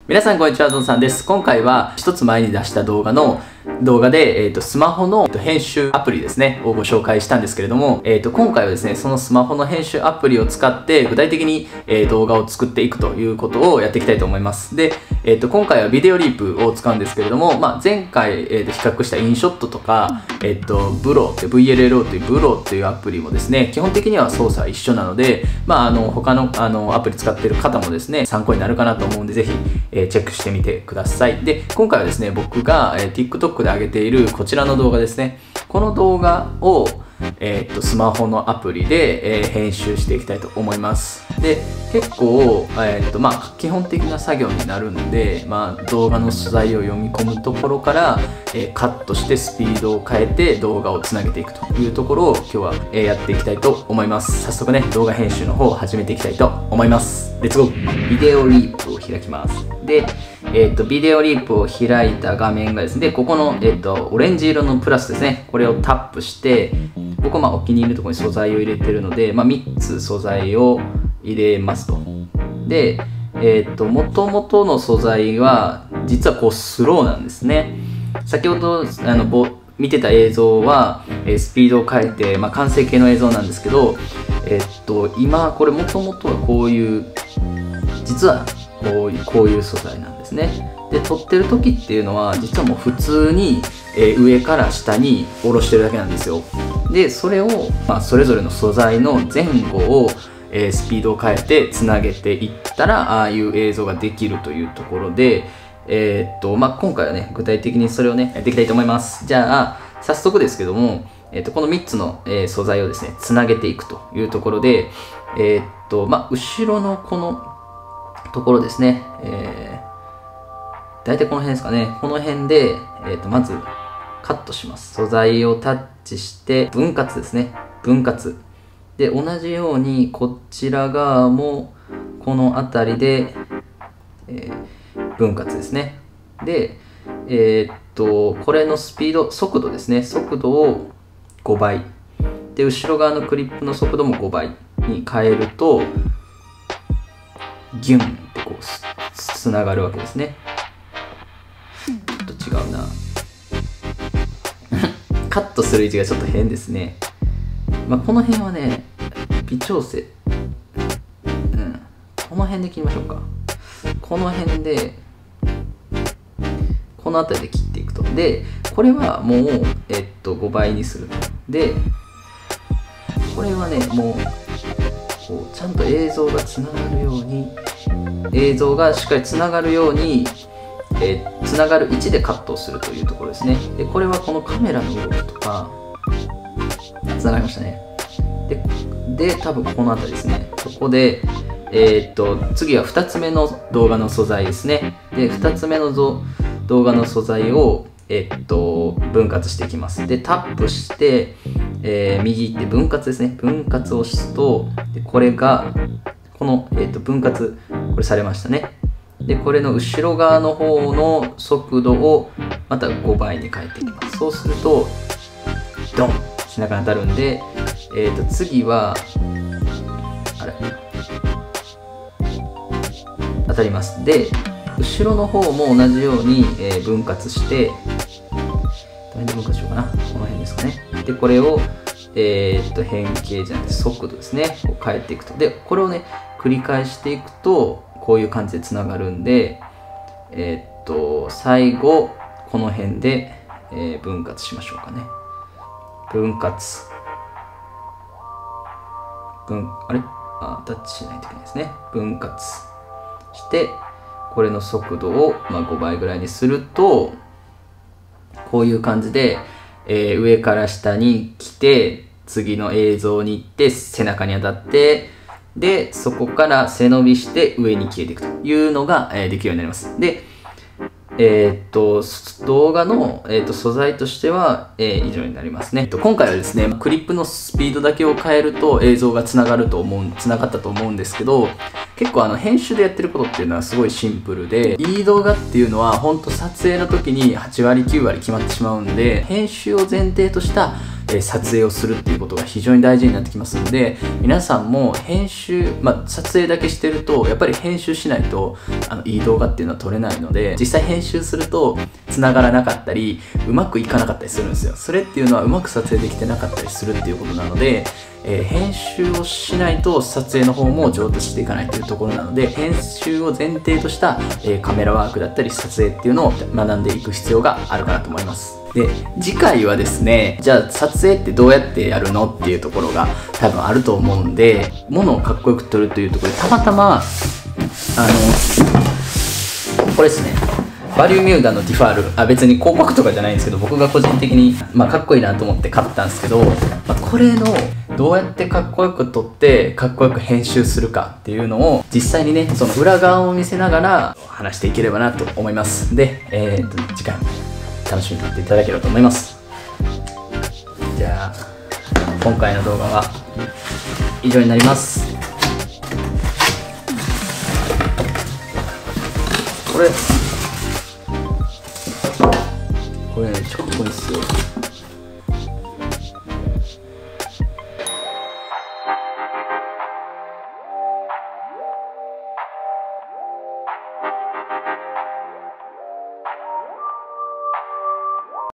皆さんこんにちは、ゾンさんです。今回は一つ前に出した動画で、スマホの編集アプリですね、をご紹介したんですけれども、今回はですね、そのスマホの編集アプリを使って具体的に、動画を作っていくということをやっていきたいと思います。で、今回はビデオリープを使うんですけれども、前回、比較したインショットとか、ブローって VLLO というブローっていうアプリもですね、基本的には操作は一緒なので、他のアプリ使っている方もですね、参考になるかなと思うんで、ぜひ、チェックしてみてください。で、今回はですね、僕が、TikTok で上げているこちらの動画ですね。この動画を、スマホのアプリで、編集していきたいと思います。で、結構、基本的な作業になるんで、動画の素材を読み込むところから、カットしてスピードを変えて動画をつなげていくというところを今日は、やっていきたいと思います。早速ね、動画編集の方を始めていきたいと思います。レッツゴー！ビデオリープを開きます。で、ビデオリープを開いた画面がですね、ここの、オレンジ色のプラスですね、これをタップして、僕はお気に入りのところに素材を入れてるので、3つ素材を入れますと。で、元々の素材は、実はこうスローなんですね。先ほど、見てた映像は、スピードを変えて、完成形の映像なんですけど、今、これ元々はこういう、実はこういう素材なんですね。で、撮ってる時っていうのは、実はもう普通に、上から下に下ろしてるだけなんですよ。で、それを、それぞれの素材の前後を、スピードを変えてつなげていったら、ああいう映像ができるというところで、今回はね、具体的にそれをね、やっていきたいと思います。じゃあ、早速ですけども、この3つの、素材をですね、つなげていくというところで、後ろのこのところですね、大体この辺ですかね、この辺で、まずカットします。素材をタッチして、分割ですね、分割。で、同じようにこちら側もこの辺りで、分割ですね。で、これのスピード、速度ですね。速度を5倍。で、後ろ側のクリップの速度も5倍に変えると、ギュンってこうつながるわけですね。ちょっと違うな。カットする位置がちょっと変ですね。この辺はね、微調整。この辺で切りましょうか。この辺で、この辺りで切っていくと。で、これはもう、5倍にすると。で、これはね、もう、こうちゃんと映像がつながるように、映像がしっかりつながるように、つながる位置でカットをするというところですね。で、これはこのカメラの動きとか、つながりましたね。で、多分この辺りですね。そこで、次は2つ目の動画の素材ですね。で、2つ目の動画の素材を、分割していきます。で、タップして、右行って分割ですね。分割を押すと、でこれが、この、分割、これされましたね。で、これの後ろ側の方の速度をまた5倍に変えていきます。そうすると、ドン背中に当たるんで、次は、あれ当たります。で、後ろの方も同じように、分割して、どの辺で分割しようかな。この辺ですかね。で、これを、変形じゃなくて速度ですね。こう変えていくと。で、これをね、繰り返していくと、こういう感じでつながるんで、最後、この辺で、分割しましょうかね。分割。タッチしないといけないですね。分割して、これの速度を、5倍ぐらいにすると、こういう感じで、上から下に来て、次の映像に行って、背中に当たって、で、そこから背伸びして上に消えていくというのが、できるようになります。で、動画の、素材としては、以上になりますね。今回はですね、クリップのスピードだけを変えると映像がつながったと思うんですけど、結構編集でやってることっていうのはすごいシンプルで、いい動画っていうのは本当撮影の時に8割9割決まってしまうんで、編集を前提とした撮影をするっていうことが非常に大事になってきますので、皆さんも編集、撮影だけしてるとやっぱり編集しないといい動画っていうのは撮れないので、実際編集すると繋がらなかったりうまくいかなかったりするんですよ。それっていうのはうまく撮影できてなかったりするっていうことなので、編集をしないと撮影の方も上達していかないというところなので、編集を前提とした、カメラワークだったり撮影っていうのを学んでいく必要があるかなと思います。で、次回はですね、じゃあ撮影ってどうやってやるのっていうところが多分あると思うんで、物をかっこよく撮るというところで、たまたまこれですね、バリューミューダのティファール、別に広告とかじゃないんですけど、僕が個人的に、かっこいいなと思って買ったんですけど、これのどうやってかっこよく撮ってかっこよく編集するかっていうのを実際にね、その裏側を見せながら話していければなと思います。で、次回も楽しみに待っていただければと思います。じゃあ今回の動画は以上になります。これめっちゃかっこいいっすよ。